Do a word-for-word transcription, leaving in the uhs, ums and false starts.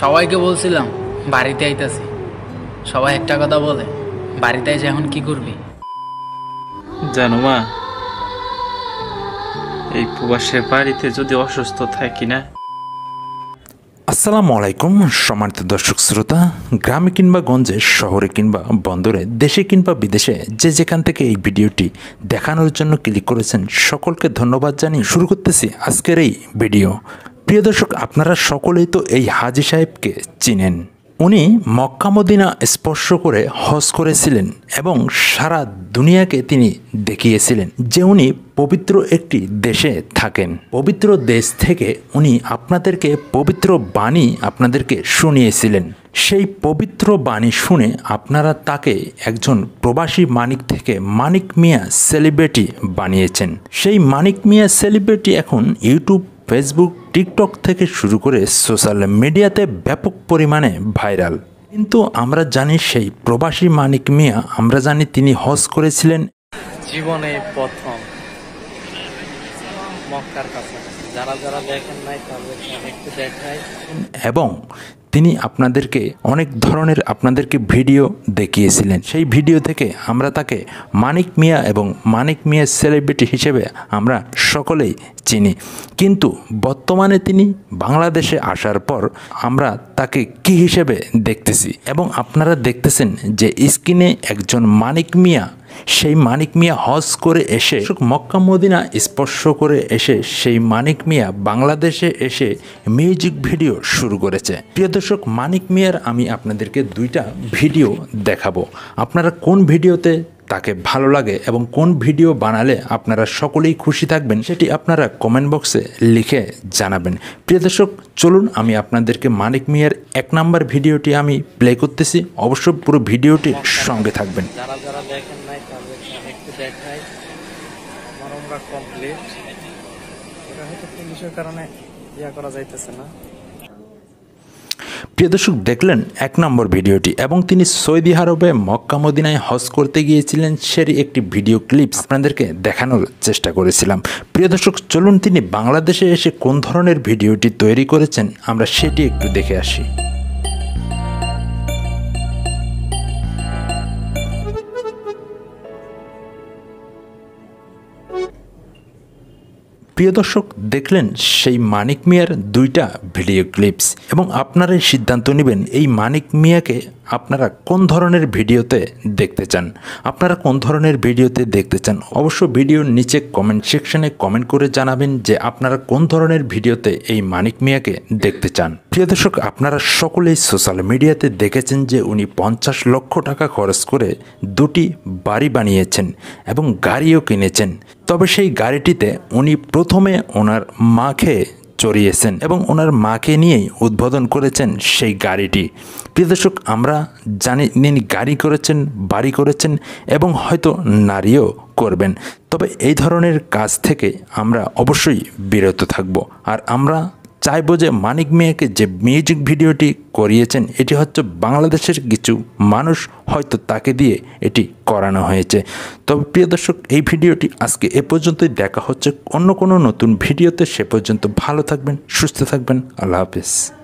সবাইকে বলছিলাম বাড়িতে আইতাছি, সবাই একটা কথা বলে বাড়িতে এসে এখন কি করবি? জানো মা, এই প্রবাসের বাড়িতে যদি অসুস্থ থাকি না। আসসালামু আলাইকুম সম্মানিত দর্শক শ্রোতা, গ্রামে কিংবা গঞ্জে, শহরে কিংবা বন্দরে, দেশে কিংবা বিদেশে যে যেখান থেকে এই ভিডিওটি দেখানোর জন্য ক্লিক করেছেন সকলকে ধন্যবাদ জানিয়ে শুরু করতেছি আজকের এই ভিডিও। প্রিয় দর্শক, আপনারা সকলেই তো এই হাজী সাহেবকে চিনেন। উনি মক্কা মদিনা স্পর্শ করে হজ করেছিলেন এবং সারা দুনিয়াকে তিনি দেখিয়েছিলেন যে উনি পবিত্র একটি দেশে থাকেন। পবিত্র দেশ থেকে উনি আপনাদেরকে পবিত্র বাণী আপনাদেরকে শুনিয়েছিলেন। সেই পবিত্র বাণী শুনে আপনারা তাকে একজন প্রবাসী মানিক থেকে মানিক মিয়া সেলিব্রিটি বানিয়েছেন। সেই মানিক মিয়া সেলিব্রিটি এখন ইউটিউব, ফেসবুক, টিকটক থেকে শুরু করে সোশ্যাল মিডিয়াতে ব্যাপক পরিমাণে ভাইরাল। কিন্তু আমরা জানি সেই প্রবাসী মানিক মিয়া, আমরা জানি তিনি হজ করেছিলেন জীবনে প্রথম মক্কার কাছে। যারা যারা দেখেন নাই তাদেরকে একটু দেখাই। এবং তিনি আপনাদেরকে অনেক ধরনের আপনাদেরকে ভিডিও দেখিয়েছিলেন। সেই ভিডিও থেকে আমরা তাকে মানিক মিয়া এবং মানিক মিয়া সেলিব্রিটি হিসেবে আমরা সকলেই চিনি। কিন্তু বর্তমানে তিনি বাংলাদেশে আসার পর আমরা তাকে কি হিসেবে দেখতেছি এবং আপনারা দেখতেছেন যে স্ক্রিনে একজন মানিক মিয়া, সেই মানিক মিয়া হজ করে এসে মক্কা মদিনা স্পর্শ করে এসে সেই মানিক মিয়া বাংলাদেশে এসে মিউজিক ভিডিও শুরু করেছে। প্রিয় দর্শক, মানিক মিয়ার আমি আপনাদেরকে দুইটা ভিডিও দেখাবো। আপনারা কোন ভিডিওতে তাকে ভালো লাগে এবং কোন ভিডিও বানালে আপনারা সকলেই খুশি থাকবেন সেটি আপনারা কমেন্ট বক্সে লিখে জানাবেন। প্রিয় দর্শক, চলুন আমি আপনাদেরকে মানিক মিয়ার এক নাম্বার ভিডিওটি আমি প্লে করতেছি। অবশ্যই পুরো ভিডিওটির সঙ্গে থাকবেন। যারা যারা দেখেন নাই তাদেরকে একটু দেখাই। আমার উমরা কমপ্লিট। এটা হয়তো পুলিশের কারণে ইয়া করা যাইতেছে না। প্রিয় দর্শক, দেখলেন এক নম্বর ভিডিওটি এবং তিনি সৌদি আরবে মক্কা মদিনায় হজ করতে গিয়েছিলেন সেই একটি ভিডিও ক্লিপস আপনাদেরকে দেখানোর চেষ্টা করেছিলাম। প্রিয় দর্শক, চলুন তিনি বাংলাদেশে এসে কোন ধরনের ভিডিওটি তৈরি করেছেন আমরা সেটি একটু দেখে আসি। প্রিয় দর্শক, দেখলেন সেই মানিক মিয়ার দুইটা ভিডিও ক্লিপস এবং আপনারাই সিদ্ধান্ত নেবেন এই মানিক মিয়াকে আপনারা কোন ধরনের ভিডিওতে দেখতে চান। আপনারা কোন ধরনের ভিডিওতে দেখতে চান অবশ্য ভিডিওর নিচে কমেন্ট সেকশনে কমেন্ট করে জানাবেন যে আপনারা কোন ধরনের ভিডিওতে এই মানিক মিয়াকে দেখতে চান। প্রিয় দর্শক, আপনারা সকলেই সোশ্যাল মিডিয়াতে দেখেছেন যে উনি পঞ্চাশ লক্ষ টাকা খরচ করে দুটি বাড়ি বানিয়েছেন এবং গাড়িও কিনেছেন। তবে সেই গাড়িটিতে উনি প্রথমে ওনার মাকে চড়িয়েছেন এবং ওনার মাকে নিয়েই উদ্বোধন করেছেন সেই গাড়িটি। প্রিয় দর্শক, আমরা জানি তিনি গাড়ি করেছেন, বাড়ি করেছেন এবং হয়তো নারীও করবেন। তবে এই ধরনের কাজ থেকে আমরা অবশ্যই বিরত থাকব। আর আমরা চাইবো যে মানিক মিয়াকে যে মিউজিক ভিডিওটি করিয়েছেন এটি হচ্ছে বাংলাদেশের কিছু মানুষ হয়তো তাকে দিয়ে এটি করানো হয়েছে। তবে প্রিয় দর্শক, এই ভিডিওটি আজকে এ পর্যন্তই। দেখা হচ্ছে অন্য কোনো নতুন ভিডিওতে। সে পর্যন্ত ভালো থাকবেন, সুস্থ থাকবেন। আল্লাহ হাফেজ।